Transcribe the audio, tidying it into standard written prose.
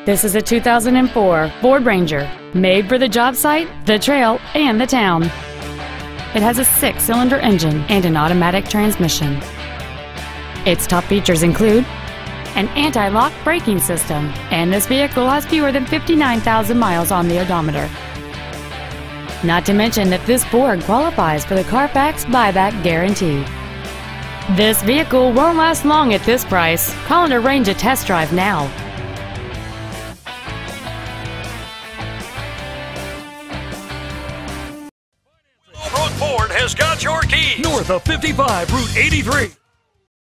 This is a 2004 Ford Ranger, made for the job site, the trail, and the town. It has a 6-cylinder engine and an automatic transmission. Its top features include an anti-lock braking system, and this vehicle has fewer than 59,000 miles on the odometer. Not to mention that this Ford qualifies for the Carfax buyback guarantee. This vehicle won't last long at this price. Call and arrange a test drive now. Willowbrook Ford has got your keys. North of 55 Route 83.